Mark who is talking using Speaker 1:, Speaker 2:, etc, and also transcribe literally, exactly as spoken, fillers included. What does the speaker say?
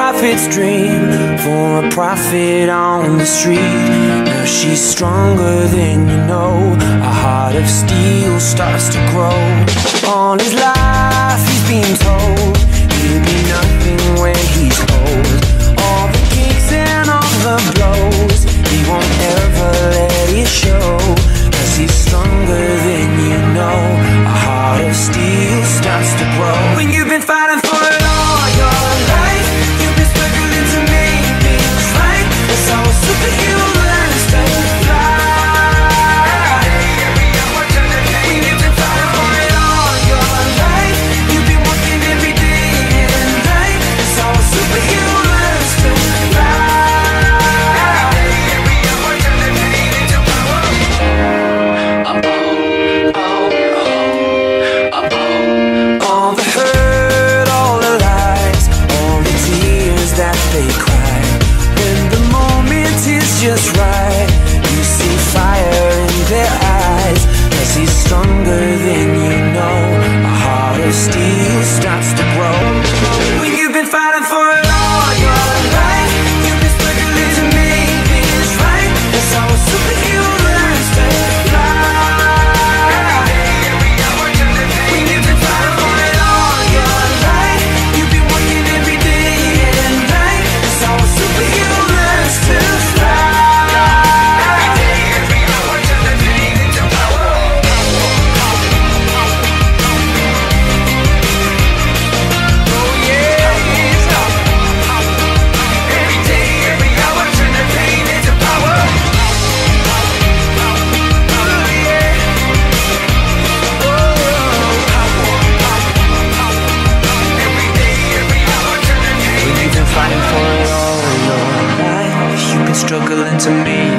Speaker 1: prophet's dream for a prophet on the street. Now she's stronger than you know. A heart of steel starts to grow. All his life he's been told he'll be nothing when he's old. All the kicks and all the blows, he won't ever let it show. Cause he's stronger than you know. A heart of steel starts to grow. When you've been fighting for it all your life, you've been struggling to make things right. That's how a superhero learns to fly. When you've been fighting for it all your life, you've been working every day and night. That's how a superhero learns to fly. All the hurt, all the lies, all the tears that they cry. When the moment is just right, you see fire in their eyes. Cause he's stronger than you know. A heart of steel starts to grow. When you've been fighting for it all your life, you've been struggling to make things right. That's how a superhero learns to fly. When you've been fighting for it all your life, you've been working every day and night. That's how a superhero learns to fly. Fighting for it all your life, you've been struggling to make